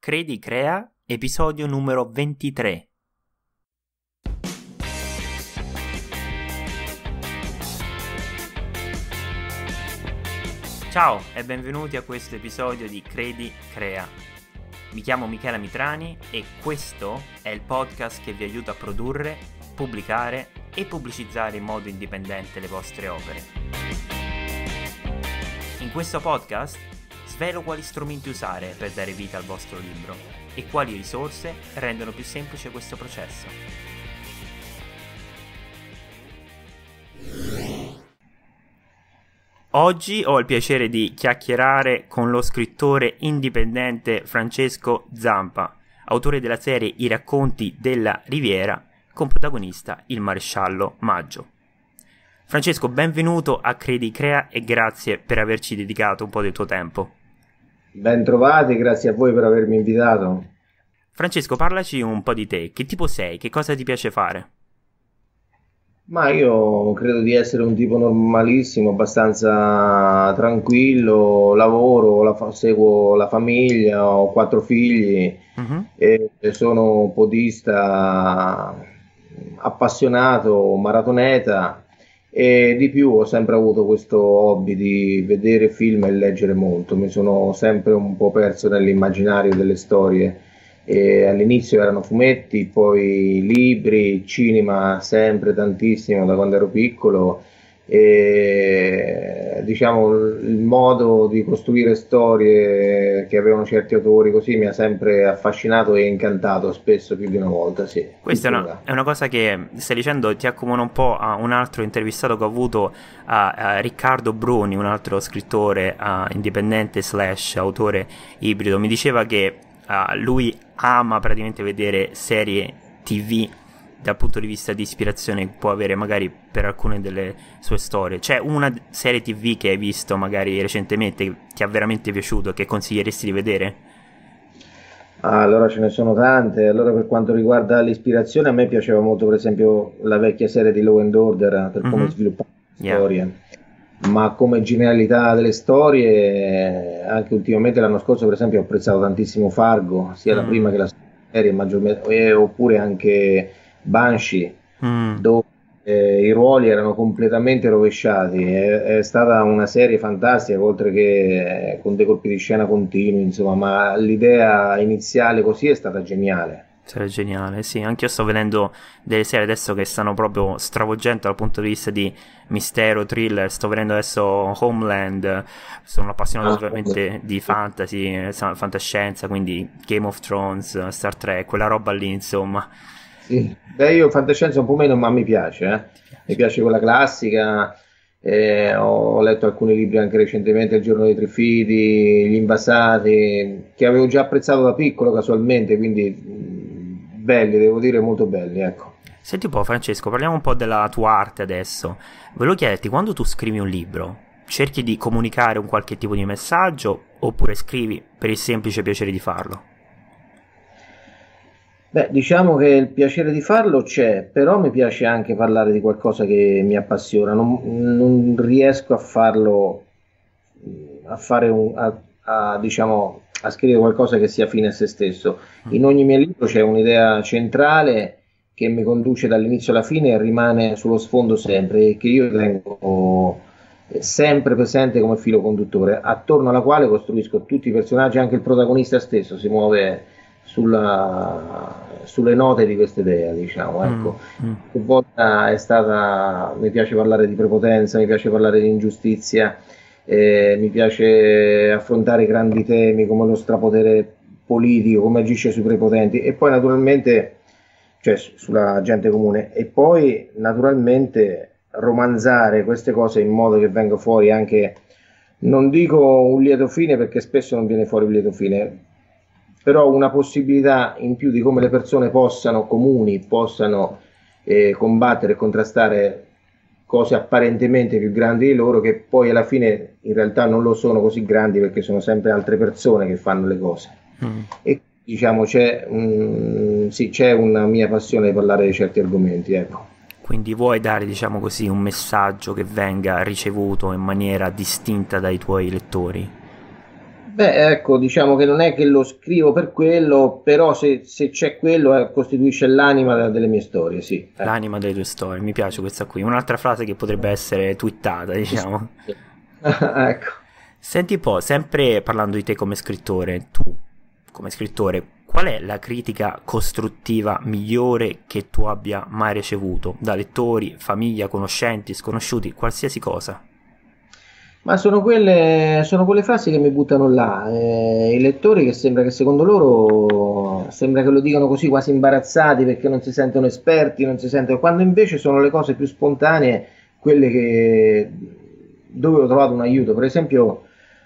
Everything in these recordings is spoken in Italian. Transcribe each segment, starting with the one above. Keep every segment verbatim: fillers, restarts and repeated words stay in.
Credi Crea, episodio numero ventitré. Ciao e benvenuti a questo episodio di Credi Crea. Mi chiamo Michela Mitrani e questo è il podcast che vi aiuta a produrre, pubblicare e pubblicizzare in modo indipendente le vostre opere. In questo podcast svelo quali strumenti usare per dare vita al vostro libro e quali risorse rendono più semplice questo processo. Oggi ho il piacere di chiacchierare con lo scrittore indipendente Francesco Zampa, autore della serie I racconti della Riviera, con protagonista il maresciallo Maggio. Francesco, benvenuto a Credi Crea e grazie per averci dedicato un po' del tuo tempo. Ben trovati, grazie a voi per avermi invitato. Francesco, parlaci un po' di te. Che tipo sei? Che cosa ti piace fare? Ma io credo di essere un tipo normalissimo, abbastanza tranquillo, lavoro, la fa- seguo la famiglia, ho quattro figli Mhm. e e sono podista appassionato, maratoneta e di più ho sempre avuto questo hobby di vedere film e leggere molto. Mi sono sempre un po' perso nell'immaginario delle storie. E all'inizio erano fumetti, poi libri, cinema sempre tantissimo da quando ero piccolo e diciamo il modo di costruire storie che avevano certi autori così mi ha sempre affascinato e incantato, spesso più di una volta, sì. Questa è una, Tuttora. è una cosa che stai dicendo, ti accomuna un po' a un altro intervistato che ho avuto, a, a Riccardo Bruni, un altro scrittore a, indipendente slash autore ibrido. Mi diceva che a, lui ama praticamente vedere serie tivù dal punto di vista di ispirazione che può avere magari per alcune delle sue storie. C'è una d- serie tivù che hai visto magari recentemente che ti ha veramente piaciuto e che consiglieresti di vedere? Ah, allora ce ne sono tante. Allora, per quanto riguarda l'ispirazione, a me piaceva molto, per esempio, la vecchia serie di Law and Order eh, per come Mhm. sviluppare le Yeah. storie. Ma come generalità delle storie, eh, anche ultimamente l'anno scorso, per esempio, ho apprezzato tantissimo Fargo, sia la Mm. prima che la serie, maggiormente, e- oppure anche Banshee, Mm. dove eh, i ruoli erano completamente rovesciati. È, è stata una serie fantastica, oltre che eh, con dei colpi di scena continui, insomma, ma l'idea iniziale così è stata geniale. Sarebbe geniale, sì, anche io sto vedendo delle serie adesso che stanno proprio stravolgendo dal punto di vista di mistero, thriller. Sto vedendo adesso Homeland, sono appassionato Ah, ovviamente di fantasy, eh, sa- fantascienza, quindi Game of Thrones, eh, Star Trek, quella roba lì, insomma. sì. Beh, io fantascienza un po' meno, ma mi piace, eh. Ti Mi piace? piace quella classica. eh, ho letto alcuni libri anche recentemente, Il giorno dei Trifidi, Gli Invasati, che avevo già apprezzato da piccolo casualmente, quindi mh, belli, devo dire molto belli, ecco. Senti un po', Francesco, parliamo un po' della tua arte adesso. Volevo chiederti, quando tu scrivi un libro, cerchi di comunicare un qualche tipo di messaggio oppure scrivi per il semplice piacere di farlo? Beh, diciamo che il piacere di farlo c'è, però mi piace anche parlare di qualcosa che mi appassiona. Non, non riesco a farlo, mh, a fare un, a, a, diciamo, a scrivere qualcosa che sia fine a se stesso. Mm. In ogni mio libro c'è un'idea centrale che mi conduce dall'inizio alla fine e rimane sullo sfondo sempre, e che io tengo eh, sempre presente come filo conduttore, attorno alla quale costruisco tutti i personaggi, anche il protagonista stesso si muove sulla- sulle note di questa idea, diciamo, Mm. ecco. Mm. Qualche volta è stata, mi piace parlare di prepotenza, mi piace parlare di ingiustizia, eh, mi piace affrontare grandi temi come lo strapotere politico, come agisce sui prepotenti e poi naturalmente, cioè su- sulla gente comune, e poi naturalmente romanzare queste cose in modo che venga fuori anche, non dico un lieto fine perché spesso non viene fuori un lieto fine, però una possibilità in più di come le persone possano, comuni, possano eh, combattere e contrastare cose apparentemente più grandi di loro, che poi alla fine in realtà non lo sono così grandi perché sono sempre altre persone che fanno le cose. Mm. E diciamo c'è mm, sì, c'è una mia passione di parlare di certi argomenti, ecco. Quindi vuoi dare, diciamo così, un messaggio che venga ricevuto in maniera distinta dai tuoi lettori? Beh, ecco, diciamo che non è che lo scrivo per quello, però se, se c'è quello eh, costituisce l'anima de- delle mie storie, sì, ecco. L'anima delle tue storie, mi piace questa qui. Un'altra frase che potrebbe essere twittata, Sì, sì, diciamo. sì. Ecco. Senti un po', sempre parlando di te come scrittore, tu come scrittore, qual è la critica costruttiva migliore che tu abbia mai ricevuto da lettori, famiglia, conoscenti, sconosciuti, qualsiasi cosa? Ma sono quelle, sono quelle frasi che mi buttano là, eh, i lettori che sembra che secondo loro sembra che lo dicano così quasi imbarazzati perché non si sentono esperti, non si sentono, quando invece sono le cose più spontanee, quelle che, dove ho trovato un aiuto. Per esempio,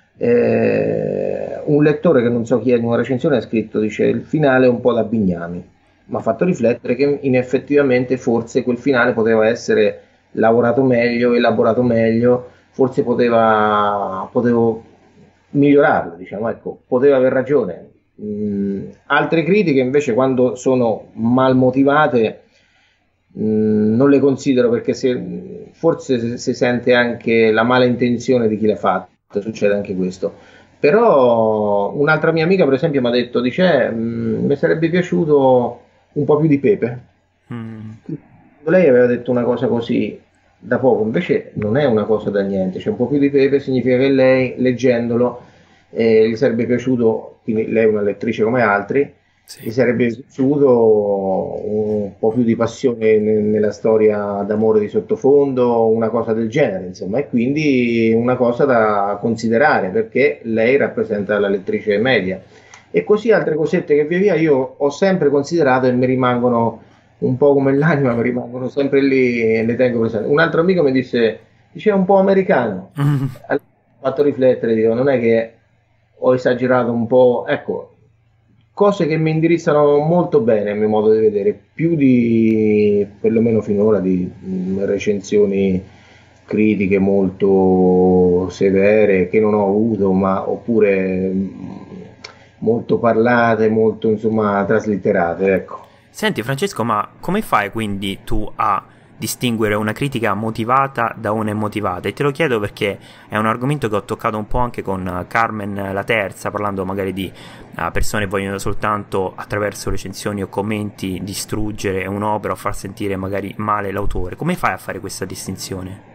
eh, un lettore che non so chi è in una recensione ha scritto, dice il finale è un po' da Bignami, mi ha fatto riflettere che in effettivamente forse quel finale poteva essere lavorato meglio, elaborato meglio, forse poteva, potevo migliorarlo, diciamo, ecco, poteva aver ragione. Mm, altre critiche invece quando sono mal motivate mm, non le considero perché se, forse si si sente anche la mala intenzione di chi l'ha fatta, succede anche questo. Però un'altra mia amica per esempio mi ha detto, dice, "Mm, mi sarebbe piaciuto un po' più di pepe." Mm. Lei aveva detto una cosa così da poco, invece non è una cosa da niente, c'è un po' più di pepe, significa che lei, leggendolo, eh, gli sarebbe piaciuto, quindi lei è una lettrice come altri, gli Sì. sarebbe piaciuto un po' più di passione ne- nella storia d'amore di sottofondo, una cosa del genere, insomma, e quindi una cosa da considerare perché lei rappresenta la lettrice media. E così altre cosette che via via io ho sempre considerato e mi rimangono un po' come l'anima, mi rimangono sempre lì e le tengo presenti. Un altro amico mi disse, diceva un po' americano. Mm. Allora, mi ha fatto riflettere, dico, non è che ho esagerato un po', ecco, cose che mi indirizzano molto bene a mio modo di vedere, più di, perlomeno finora, di mh, recensioni critiche molto severe che non ho avuto, ma oppure mh, molto parlate, molto insomma traslitterate, ecco. Senti Francesco, ma come fai quindi tu a distinguere una critica motivata da una immotivata? E te lo chiedo perché è un argomento che ho toccato un po' anche con eh, Carmen la Terza, parlando magari di eh, persone che vogliono soltanto attraverso recensioni o commenti distruggere un'opera o far sentire magari male l'autore. Come fai a fare questa distinzione?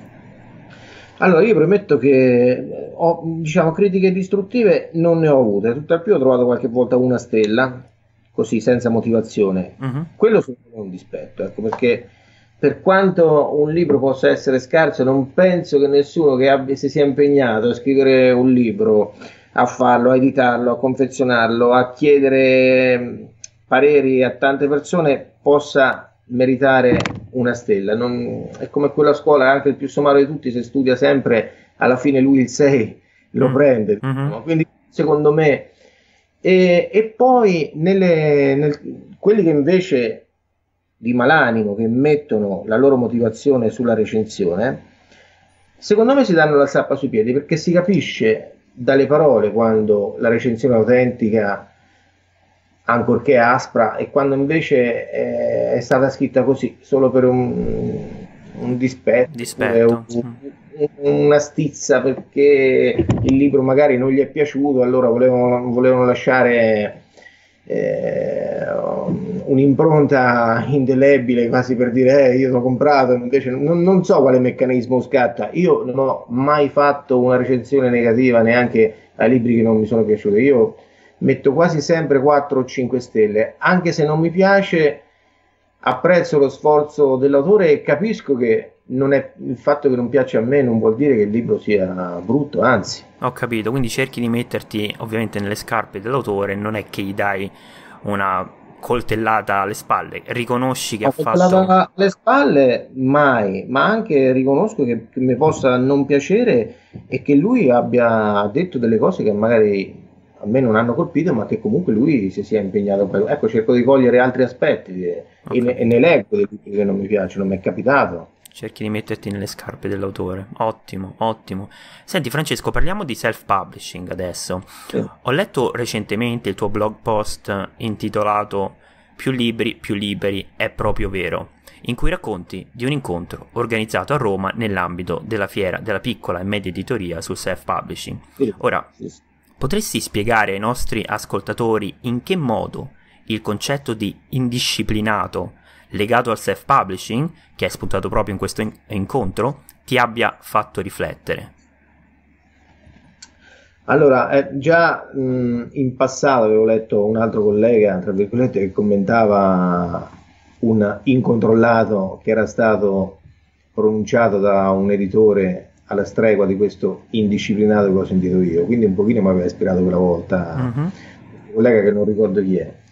Allora, io premetto che ho, diciamo, critiche distruttive non ne ho avute, tutt'al più ho trovato qualche volta una stella, così senza motivazione. Mhm. Quello secondo me è un dispetto, ecco, perché per quanto un libro possa essere scarso, non penso che nessuno che abbia, si sia impegnato a scrivere un libro, a farlo, a editarlo, a confezionarlo, a chiedere mh, pareri a tante persone, possa meritare una stella. Non- è come quella scuola, anche il più somaro di tutti, se studia sempre, alla fine lui il sei lo Mm. prende. Mhm. Diciamo. Quindi, secondo me, e, e poi nelle, nel- quelli che invece di malanimo che mettono la loro motivazione sulla recensione, secondo me si danno la zappa sui piedi perché si capisce dalle parole quando la recensione è autentica, ancorché aspra, e quando invece è, è stata scritta così, solo per un, un dispetto oppure un- Dispetto. Mm. una stizza perché il libro magari non gli è piaciuto, allora volevano, volevano lasciare eh, un'impronta indelebile, quasi per dire eh, io l'ho comprato, invece non, non so quale meccanismo scatta. Io non ho mai fatto una recensione negativa neanche ai libri che non mi sono piaciuti. Io metto quasi sempre quattro o cinque stelle, anche se non mi piace, apprezzo lo sforzo dell'autore e capisco che non è, il fatto che non piaccia a me non vuol dire che il libro sia brutto, anzi. Ho capito, quindi cerchi di metterti ovviamente nelle scarpe dell'autore, non è che gli dai una coltellata alle spalle, riconosci che ha Ho fatto... coltellata alle spalle mai, ma anche riconosco che, che mi possa non piacere e che lui abbia detto delle cose che magari a me non hanno colpito, ma che comunque lui si sia impegnato per... Ecco, cerco di cogliere altri aspetti e, Ho e ne, e capito. ne leggo dei libri che non mi piacciono, mi è capitato. Cerchi di metterti nelle scarpe dell'autore. Ottimo, ottimo. Senti Francesco, parliamo di self-publishing adesso. Sì. Ho letto recentemente il tuo blog post intitolato Più libri, più liberi, è proprio vero, in cui racconti di un incontro organizzato a Roma nell'ambito della fiera della piccola e media editoria sul self-publishing. Sì, Ora, sì, sì. Potresti spiegare ai nostri ascoltatori in che modo il concetto di indisciplinato legato al self-publishing, che è spuntato proprio in questo in- incontro, ti abbia fatto riflettere? Allora, eh, già mh, in passato avevo letto un altro collega, tra virgolette, che commentava un incontrollato che era stato pronunciato da un editore alla stregua di questo indisciplinato che ho sentito io, quindi un pochino mi aveva ispirato quella volta, Mm-hmm. un collega che non ricordo chi è.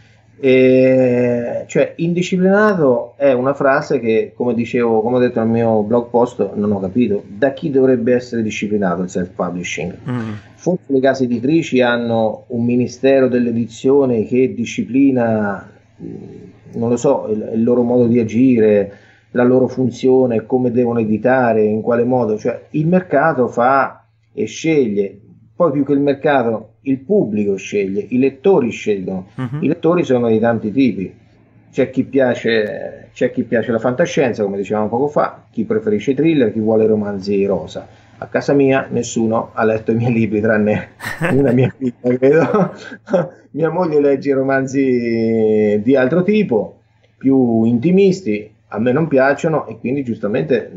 E, cioè, indisciplinato è una frase che, come dicevo, come ho detto nel mio blog post, non ho capito da chi dovrebbe essere disciplinato il self-publishing. Mm. Forse le case editrici hanno un ministero dell'edizione che disciplina, non lo so, il, il loro modo di agire, la loro funzione, come devono editare, in quale modo. Cioè, il mercato fa e sceglie. Poi più che il mercato, il pubblico sceglie, i lettori scelgono. Mm-hmm. I lettori sono di tanti tipi. C'è chi piace, c'è chi piace la fantascienza, come dicevamo poco fa, chi preferisce i thriller, chi vuole romanzi rosa. A casa mia nessuno ha letto i miei libri, tranne una mia figlia, credo. Mia moglie legge romanzi di altro tipo, più intimisti, a me non piacciono e quindi giustamente...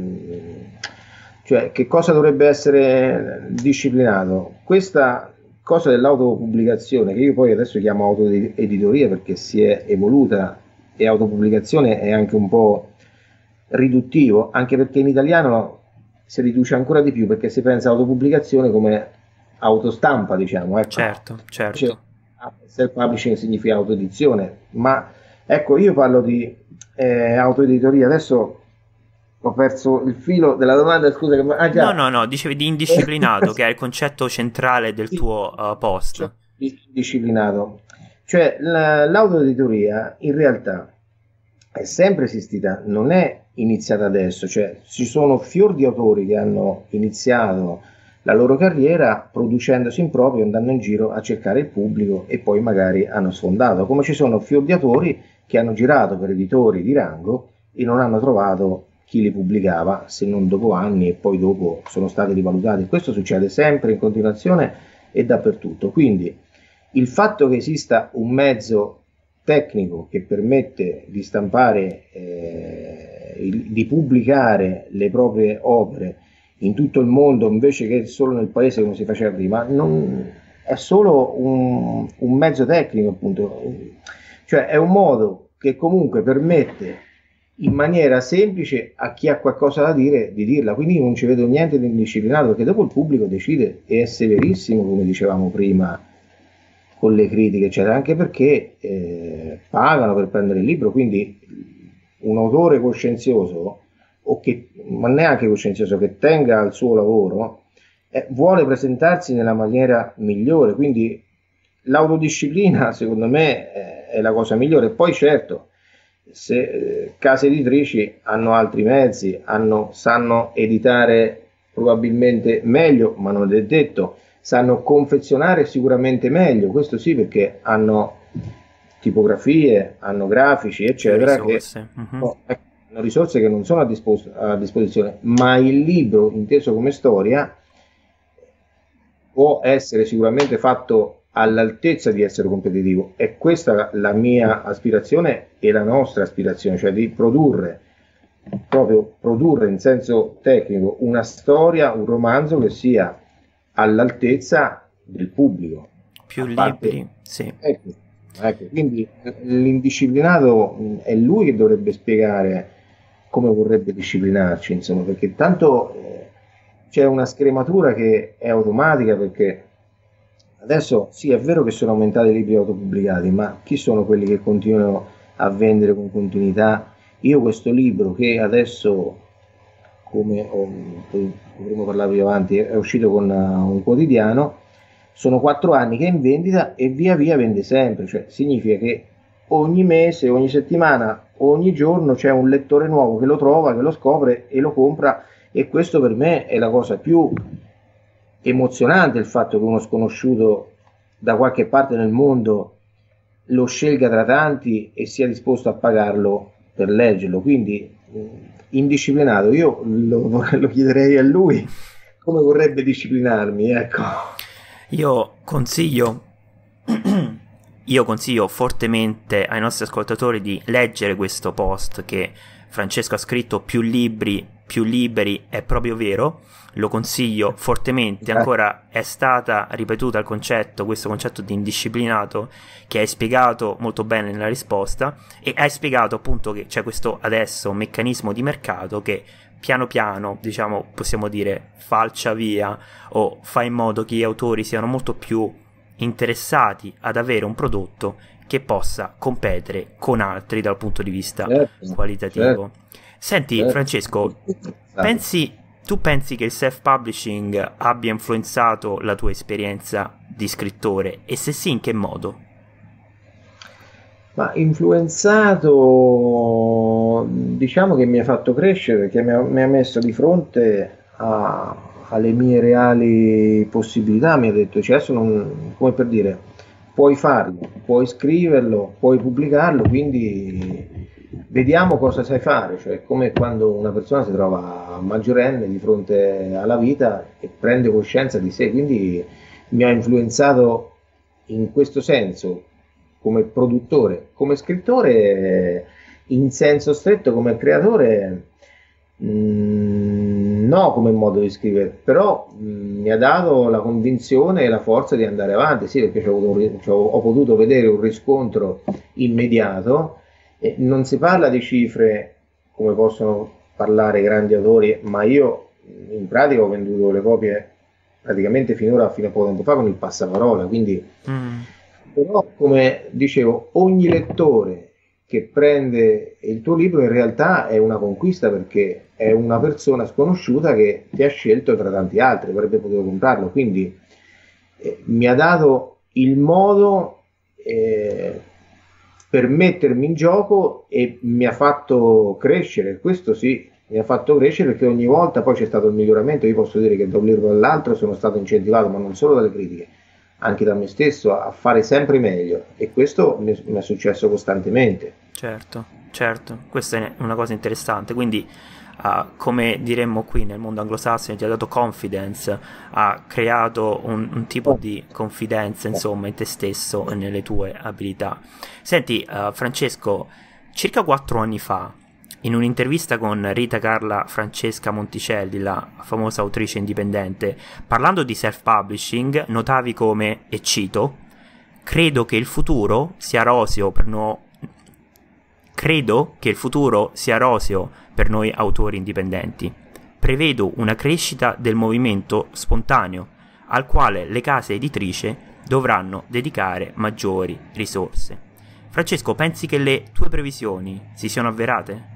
Cioè, che cosa dovrebbe essere disciplinato? Questa cosa dell'autopubblicazione, che io poi adesso chiamo autoeditoria perché si è evoluta, e autopubblicazione è anche un po' riduttivo, anche perché in italiano si riduce ancora di più, perché si pensa autopubblicazione come autostampa, diciamo. Ecco. Certo, certo. Cioè, self-publishing significa autoedizione, ma ecco, io parlo di eh, autoeditoria, adesso... Ho perso il filo della domanda, scusa. Che... Ah, già. No, no, no, dicevi di indisciplinato, che è il concetto centrale del Sì, tuo uh, post. cioè, disciplinato. Cioè, la, l'autoeditoria in realtà è sempre esistita, non è iniziata adesso. Cioè, ci sono fior di autori che hanno iniziato la loro carriera producendosi in proprio, andando in giro a cercare il pubblico e poi magari hanno sfondato. Come ci sono fior di autori che hanno girato per editori di rango e non hanno trovato chi li pubblicava, se non dopo anni, e poi dopo sono stati rivalutati. Questo succede sempre in continuazione e dappertutto. Quindi il fatto che esista un mezzo tecnico che permette di stampare, eh, il, di pubblicare le proprie opere in tutto il mondo invece che solo nel paese come si faceva prima, non, è solo un, un mezzo tecnico, appunto. Cioè è un modo che comunque permette in maniera semplice a chi ha qualcosa da dire di dirla, quindi non ci vedo niente di indisciplinato, perché dopo il pubblico decide e è severissimo, come dicevamo prima, con le critiche, eccetera, anche perché eh, pagano per prendere il libro, quindi un autore coscienzioso, o che, ma neanche coscienzioso, che tenga al suo lavoro, eh, vuole presentarsi nella maniera migliore, quindi l'autodisciplina secondo me eh, è la cosa migliore. Poi certo, se eh, case editrici hanno altri mezzi, hanno, sanno editare probabilmente meglio, ma non è detto, sanno confezionare sicuramente meglio, questo sì, perché hanno tipografie, hanno grafici, eccetera, che uh-huh. oh, hanno risorse che non sono a, dispos- a disposizione, ma il libro, inteso come storia, può essere sicuramente fatto all'altezza di essere competitivo. È questa la mia aspirazione e la nostra aspirazione, cioè di produrre, proprio produrre in senso tecnico, una storia, un romanzo che sia all'altezza del pubblico. Più A parte- libri, sì. Ecco, ecco, quindi l'indisciplinato mh, è lui che dovrebbe spiegare come vorrebbe disciplinarci, insomma, perché tanto eh, c'è una scrematura che è automatica, perché adesso sì, è vero che sono aumentati i libri autopubblicati, ma chi sono quelli che continuano a vendere con continuità? Io questo libro che adesso, come ho, poi dovremo parlare più avanti, è uscito con uh, un quotidiano, sono quattro anni che è in vendita e via via vende sempre, cioè significa che ogni mese, ogni settimana, ogni giorno c'è un lettore nuovo che lo trova, che lo scopre e lo compra, e questo per me è la cosa più emozionante, il fatto che uno sconosciuto da qualche parte nel mondo lo scelga tra tanti e sia disposto a pagarlo per leggerlo. Quindi indisciplinato, io lo, lo chiederei a lui come vorrebbe disciplinarmi, ecco. Io Consiglio, io consiglio fortemente ai nostri ascoltatori di leggere questo post che Francesco ha scritto: più libri, più liberi, è proprio vero, lo consiglio fortemente. Ancora è stata ripetuta il concetto, questo concetto di indisciplinato, che hai spiegato molto bene nella risposta, e hai spiegato appunto che c'è questo adesso meccanismo di mercato che piano piano, diciamo, possiamo dire, falcia via o fa in modo che gli autori siano molto più interessati ad avere un prodotto che possa competere con altri dal punto di vista certo, qualitativo. certo, Senti, certo. Francesco, pensi, tu pensi che il self-publishing abbia influenzato la tua esperienza di scrittore, e se sì, in che modo? Ma influenzato, diciamo che mi ha fatto crescere perché mi ha, mi ha messo di fronte a- alle mie reali possibilità, mi ha detto, cioè adesso non, come per dire, puoi farlo, puoi scriverlo, puoi pubblicarlo, quindi vediamo cosa sai fare, cioè è come quando una persona si trova maggiorenne di fronte alla vita e prende coscienza di sé, quindi mi ha influenzato in questo senso come produttore, come scrittore in senso stretto, come creatore, mh, no, come modo di scrivere, però mh, mi ha dato la convinzione e la forza di andare avanti, sì, perché c'ho avuto un ri- c'ho- ho potuto vedere un riscontro immediato. E non si parla di cifre come possono parlare i grandi autori, ma io in pratica ho venduto le copie praticamente finora, fino a poco tempo fa, con il passaparola, quindi Mm, però, come dicevo, ogni lettore che prende il tuo libro in realtà è una conquista perché è una persona sconosciuta che ti ha scelto tra tanti altri, avrebbe potuto comprarlo. Quindi eh, mi ha dato il modo eh, per mettermi in gioco e mi ha fatto crescere. Questo sì, mi ha fatto crescere perché ogni volta poi c'è stato il miglioramento. Io posso dire che da un libro all'altro sono stato incentivato, ma non solo dalle critiche, anche da me stesso, a fare sempre meglio, e questo mi è, mi è successo costantemente. certo, certo, questa è una cosa interessante. Quindi, uh, come diremmo qui nel mondo anglosassone, ti ha dato confidence, ha creato un, un tipo di confidenza, insomma, in te stesso e nelle tue abilità. Senti, uh, Francesco, circa quattro anni fa, in un'intervista con Rita Carla Francesca Monticelli, la famosa autrice indipendente, parlando di self-publishing, notavi come, e cito: credo che il futuro sia roseo per noi. Credo che il futuro sia roseo per noi autori indipendenti. Prevedo una crescita del movimento spontaneo, al quale le case editrici dovranno dedicare maggiori risorse. Francesco, pensi che le tue previsioni si siano avverate?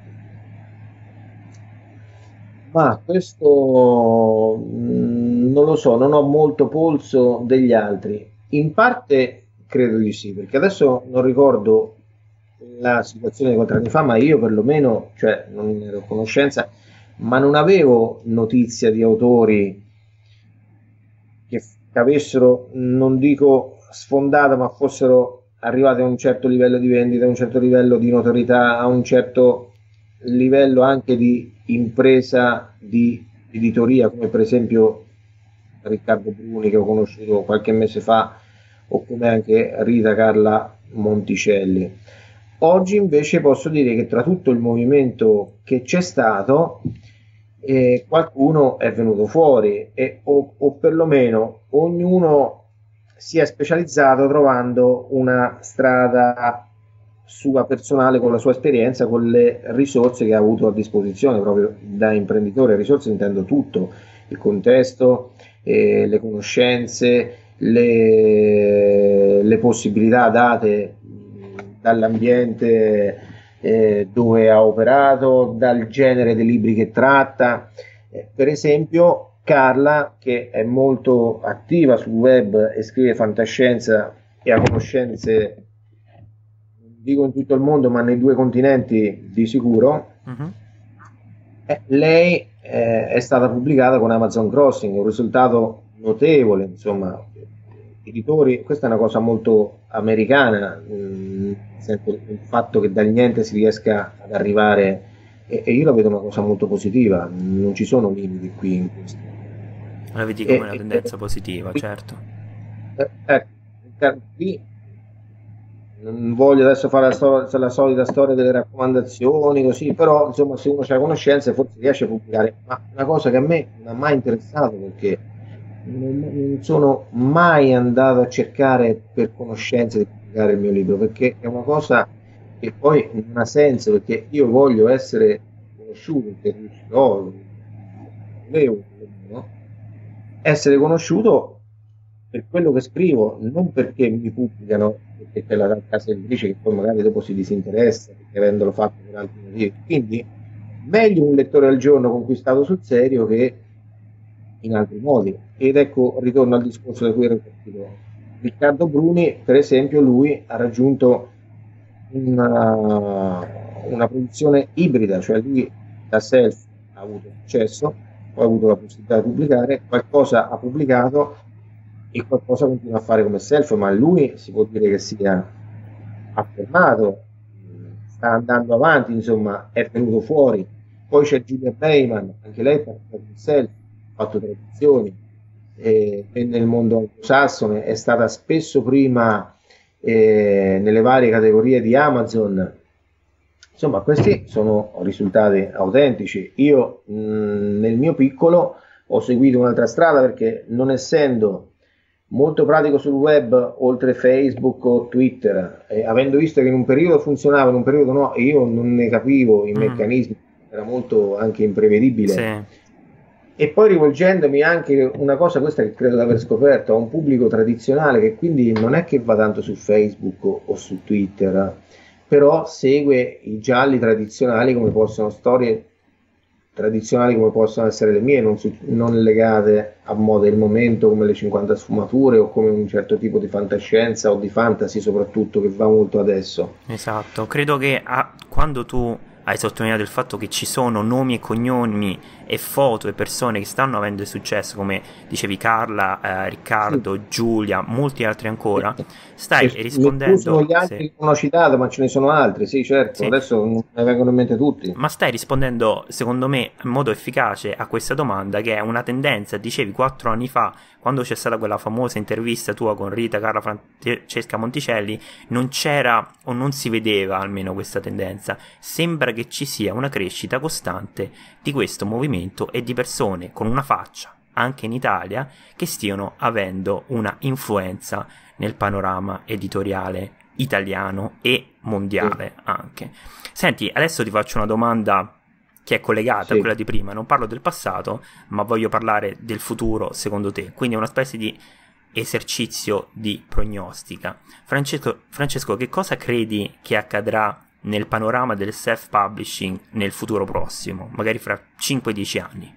Ma questo mh, non lo so, non ho molto polso degli altri. In parte credo di sì, perché adesso non ricordo la situazione di quattro anni fa, ma io perlomeno, cioè non ne ero a conoscenza, ma non avevo notizia di autori che, f- che avessero, non dico sfondato, ma fossero arrivati a un certo livello di vendita, a un certo livello di notorietà, a un certo livello anche di impresa di editoria, come per esempio Riccardo Bruni che ho conosciuto qualche mese fa, o come anche Rita Carla Monticelli. Oggi invece posso dire che tra tutto il movimento che c'è stato, eh, qualcuno è venuto fuori e, o, o perlomeno ognuno si è specializzato trovando una strada sua personale con la sua esperienza, con le risorse che ha avuto a disposizione proprio da imprenditore. Risorse intendo tutto, il contesto, eh, le conoscenze, le, le possibilità date dall'ambiente eh, dove ha operato, dal genere dei libri che tratta. Eh, per esempio, Carla, che è molto attiva sul web e scrive fantascienza e ha conoscenze, dico in tutto il mondo, ma nei due continenti di sicuro, Mhm. eh, lei eh, è stata pubblicata con Amazon Crossing, un risultato notevole, insomma, editori, questa è una cosa molto americana, mh, il fatto che dal niente si riesca ad arrivare, e, e io la vedo una cosa molto positiva, non ci sono limiti qui in questo. La vedi come E, una e- tendenza positiva, certo. Eh, ecco, Riccardo, qui non voglio adesso fare la, sto- la solita storia delle raccomandazioni, così, però insomma se uno ha conoscenze forse riesce a pubblicare, ma una cosa che a me non ha mai interessato perché non, non sono mai andato a cercare per conoscenze di pubblicare il mio libro, perché è una cosa che poi non ha senso, perché io voglio essere conosciuto, che riuscirò, volevo, no? Essere conosciuto per quello che scrivo, non perché mi pubblicano, perché c'è la casa editrice che poi magari dopo si disinteressa, perché avendolo fatto per altri motivi. Quindi meglio un lettore al giorno conquistato sul serio che in altri modi. Ed ecco, ritorno al discorso da cui ero partito. Riccardo Bruni, per esempio, lui ha raggiunto una, una produzione ibrida, cioè lui da self ha avuto successo, poi ha avuto la possibilità di pubblicare, qualcosa ha pubblicato e qualcosa continua a fare come self, ma lui si può dire che sia affermato, sta andando avanti, insomma, è venuto fuori. Poi c'è Giulia Beyman, anche lei fa il self, ha fatto traduzioni, eh, è nel mondo anglosassone, è stata spesso prima eh, nelle varie categorie di Amazon. Insomma, questi sono risultati autentici. Io mh, nel mio piccolo ho seguito un'altra strada perché non essendo molto pratico sul web, oltre Facebook o Twitter, e avendo visto che in un periodo funzionava, in un periodo no, e io non ne capivo i Mm, meccanismi, era molto anche imprevedibile. sì. E poi rivolgendomi anche una cosa, questa che credo di aver scoperto, a un pubblico tradizionale che quindi non è che va tanto su Facebook o, o su Twitter, però segue i gialli tradizionali come possono storie tradizionali come possono essere le mie, non, su- non legate a moda del momento come le cinquanta sfumature o come un certo tipo di fantascienza o di fantasy soprattutto che va molto adesso. Esatto, credo che ah, quando tu hai sottolineato il fatto che ci sono nomi e cognomi e foto e persone che stanno avendo successo, come dicevi Carla, eh, Sì. Riccardo, Giulia, molti altri ancora, stai E mi rispondendo, scusano gli se altri che non ho citato, ma ce ne sono altri, sì, certo, sì, adesso non ne vengono in mente tutti. ma stai rispondendo, secondo me, in modo efficace a questa domanda, che è una tendenza, dicevi quattro anni fa, quando c'è stata quella famosa intervista tua con Rita Carla Francesca Monticelli, non c'era o non si vedeva almeno questa tendenza. Sembra che ci sia una crescita costante di questo movimento e di persone con una faccia, anche in Italia, che stiano avendo una influenza nel panorama editoriale italiano e Sì, mondiale anche. Senti, adesso ti faccio una domanda che è collegata a sì. quella di prima. Non parlo del passato, ma voglio parlare del futuro, secondo te. Quindi è una specie di esercizio di prognostica. Francesco, Francesco, che cosa credi che accadrà nel panorama del self-publishing nel futuro prossimo, magari fra cinque dieci anni?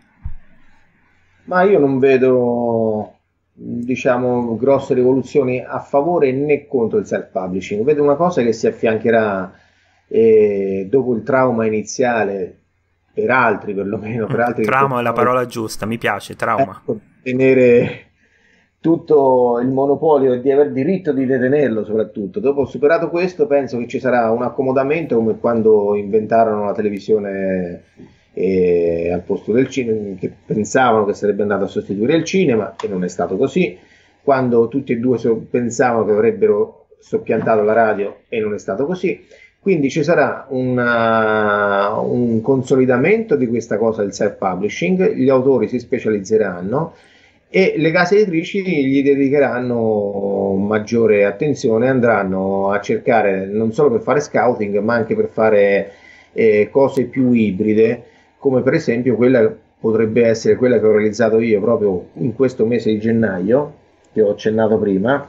Ma io non vedo, diciamo, grosse rivoluzioni a favore né contro il self-publishing. Vedo una cosa che si affiancherà eh, dopo il trauma iniziale, per altri perlomeno, Mm, per altri che trauma è la pensavano parola giusta, mi piace, trauma. ecco, tenere tutto il monopolio e di aver diritto di detenerlo soprattutto. Dopo superato questo, penso che ci sarà un accomodamento come quando inventarono la televisione eh, al posto del cinema, che pensavano che sarebbe andato a sostituire il cinema e non è stato così. Quando tutti e due so- pensavano che avrebbero soppiantato la radio e non è stato così. Quindi ci sarà una- un consolidamento di questa cosa del self-publishing, gli autori si specializzeranno e le case editrici gli dedicheranno maggiore attenzione, andranno a cercare non solo per fare scouting, ma anche per fare eh, cose più ibride, come per esempio quella potrebbe essere quella che ho realizzato io proprio in questo mese di gennaio, che ho accennato prima,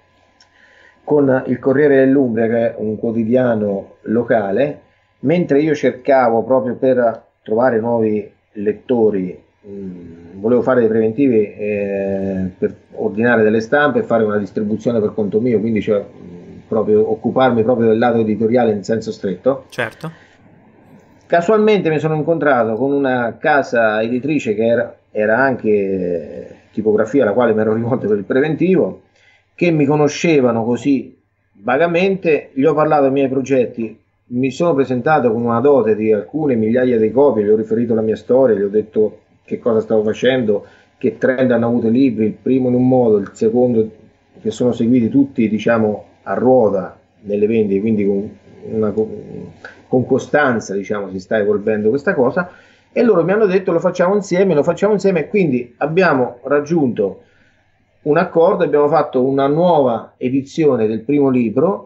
con il Corriere dell'Umbria, che è un quotidiano locale, mentre io cercavo proprio per trovare nuovi lettori, mh, volevo fare dei preventivi eh, per ordinare delle stampe e fare una distribuzione per conto mio, quindi cioè, mh, proprio occuparmi proprio del lato editoriale in senso stretto. Certo. Casualmente mi sono incontrato con una casa editrice che era, era anche tipografia alla quale mi ero rivolto per il preventivo, che mi conoscevano così vagamente, gli ho parlato dei miei progetti, mi sono presentato con una dote di alcune migliaia di copie, gli ho riferito la mia storia, gli ho detto che cosa stavo facendo, che trend hanno avuto i libri, il primo in un modo, il secondo che sono seguiti tutti, diciamo, a ruota nelle vendite, quindi con, una, con costanza, diciamo, si sta evolvendo questa cosa, e loro mi hanno detto lo facciamo insieme, lo facciamo insieme, quindi abbiamo raggiunto un accordo, abbiamo fatto una nuova edizione del primo libro.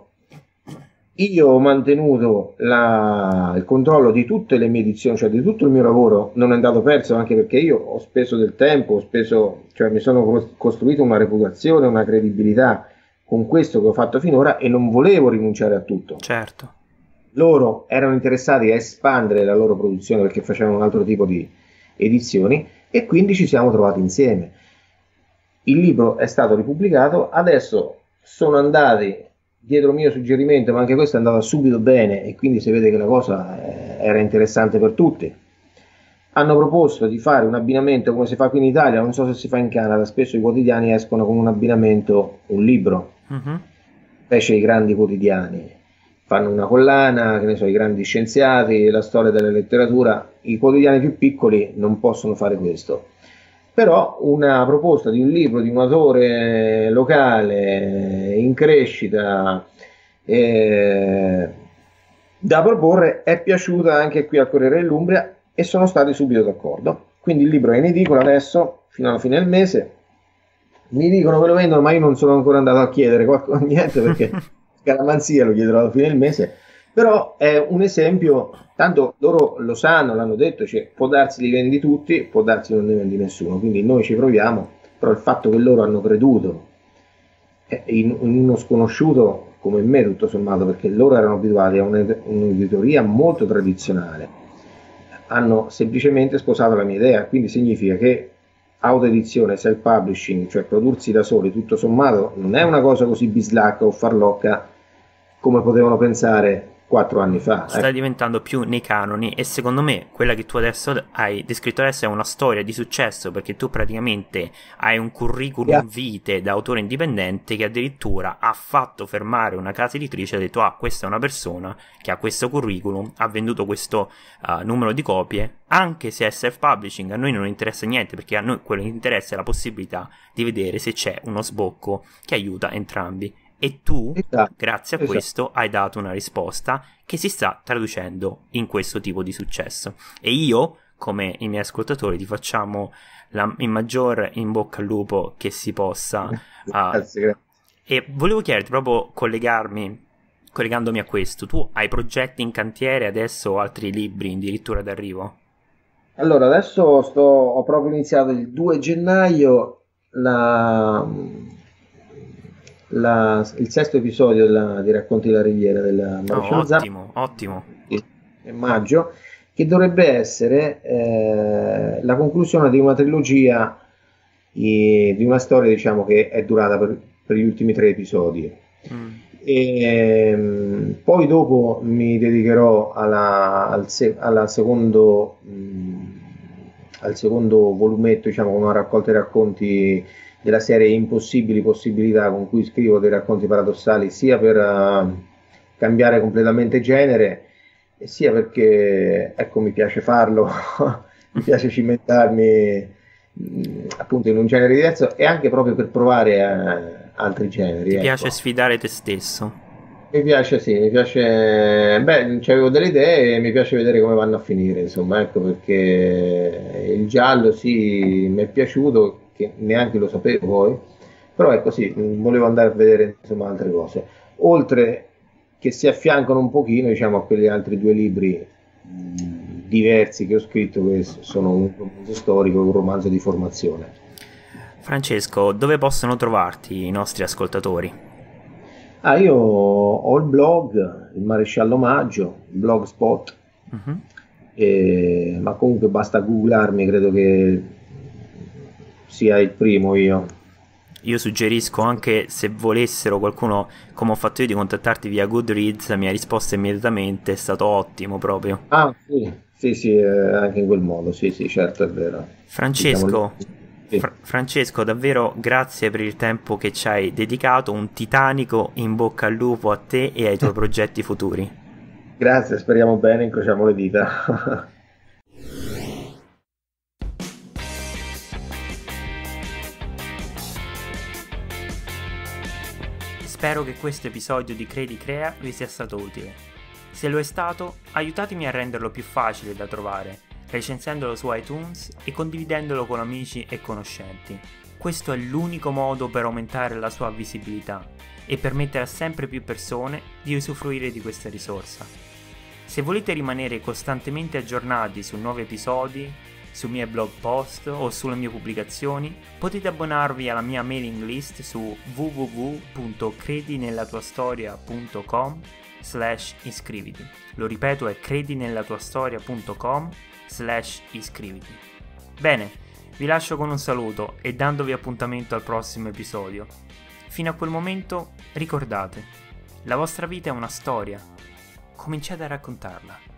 Io ho mantenuto la, il controllo di tutte le mie edizioni, cioè di tutto il mio lavoro non è andato perso, anche perché io ho speso del tempo, ho speso, cioè mi sono costruito una reputazione, una credibilità con questo che ho fatto finora e non volevo rinunciare a tutto. Certo. Loro erano interessati a espandere la loro produzione perché facevano un altro tipo di edizioni e quindi ci siamo trovati insieme. Il libro è stato ripubblicato, adesso sono andati dietro il mio suggerimento, ma anche questo è andato subito bene e quindi si vede che la cosa eh, era interessante per tutti. Hanno proposto di fare un abbinamento come si fa qui in Italia, non so se si fa in Canada, spesso i quotidiani escono con un abbinamento, un libro, uh-huh. Invece i grandi quotidiani fanno una collana, che ne so, i grandi scienziati, la storia della letteratura, i quotidiani più piccoli non possono fare questo. Però una proposta di un libro di un autore locale in crescita eh, da proporre è piaciuta anche qui al Corriere dell'Umbria e sono stati subito d'accordo. Quindi il libro è in edicola adesso fino alla fine del mese. Mi dicono che lo vendono, ma io non sono ancora andato a chiedere qualcosa, niente, perché scaramanzia lo chiederò alla fine del mese. Però è un esempio, tanto loro lo sanno, l'hanno detto, cioè, può darsi li vendi tutti, può darsi non ne vendi nessuno, quindi noi ci proviamo, però il fatto che loro hanno creduto in uno sconosciuto come me tutto sommato, perché loro erano abituati a un'editoria molto tradizionale, hanno semplicemente sposato la mia idea, quindi significa che autoedizione, self-publishing, cioè prodursi da soli, tutto sommato, non è una cosa così bislacca o farlocca come potevano pensare quattro anni fa. Sta ecco. diventando più nei canoni e secondo me quella che tu adesso hai descritto adesso è una storia di successo, perché tu praticamente hai un curriculum Yeah. vitae da autore indipendente che addirittura ha fatto fermare una casa editrice e ha detto ah, questa è una persona che ha questo curriculum, ha venduto questo uh, numero di copie, anche se è self-publishing a noi non interessa niente, perché a noi quello che interessa è la possibilità di vedere se c'è uno sbocco che aiuta entrambi. E tu, Esatto, grazie a esatto. questo, hai dato una risposta che si sta traducendo in questo tipo di successo. E io, come i miei ascoltatori, ti facciamo la, il maggior in bocca al lupo che si possa. Uh, Grazie, grazie. E volevo chiederti, proprio collegarmi, collegandomi a questo, tu hai progetti in cantiere adesso o altri libri addirittura d'arrivo? Allora, adesso sto, ho proprio iniziato il due gennaio la, la- il sesto episodio della- di Racconti della Riviera del Oh, Maresciallo Zappa, ottimo, ottimo. in maggio, che dovrebbe essere eh, la conclusione di una trilogia, eh, di una storia, diciamo, che è durata per, per gli ultimi tre episodi. Mm. E, ehm, poi dopo mi dedicherò alla- al, se- alla secondo, mh, al secondo volumetto, diciamo, con una raccolta di racconti della serie Impossibili Possibilità, con cui scrivo dei racconti paradossali, sia per eh, cambiare completamente genere, e sia perché, ecco, mi piace farlo, mi piace cimentarmi mh, appunto in un genere diverso e anche proprio per provare eh, altri generi. Ti ecco. piace sfidare te stesso? Mi piace, sì, mi piace, beh, avevo delle idee e mi piace vedere come vanno a finire, insomma, ecco perché il giallo sì, mi è piaciuto, che neanche lo sapevo poi, però ecco sì, mh, volevo andare a vedere insomma altre cose, oltre che si affiancano un pochino, diciamo, a quegli altri due libri mh, diversi che ho scritto, che s- sono un romanzo storico e un romanzo di formazione. Francesco, dove possono trovarti i nostri ascoltatori? Ah, io ho il blog, il Maresciallo Maggio, Blogspot, Mhm. e- ma comunque basta googlarmi, credo che sia il primo io. Io suggerisco anche, se volessero qualcuno, come ho fatto io, di contattarti via Goodreads, mi ha risposto immediatamente, è stato ottimo proprio. Ah, sì, sì, sì, eh, anche in quel modo, sì, sì, certo, è vero. Diciamo, Francesco, sì. Fra- Francesco, davvero grazie per il tempo che ci hai dedicato, un titanico in bocca al lupo a te e ai tuoi progetti futuri. Grazie, speriamo bene, incrociamo le dita. Spero che questo episodio di Credi Crea vi sia stato utile. Se lo è stato, aiutatemi a renderlo più facile da trovare, recensendolo su iTunes e condividendolo con amici e conoscenti. Questo è l'unico modo per aumentare la sua visibilità e permettere a sempre più persone di usufruire di questa risorsa. Se volete rimanere costantemente aggiornati su nuovi episodi, sui miei blog post o sulle mie pubblicazioni, potete abbonarvi alla mia mailing list su w w w punto credinellatuastoria punto com slash iscriviti. Lo ripeto, è credinellatuastoria punto com slash iscriviti. Bene, vi lascio con un saluto e dandovi appuntamento al prossimo episodio. Fino a quel momento, ricordate, la vostra vita è una storia. Cominciate a raccontarla.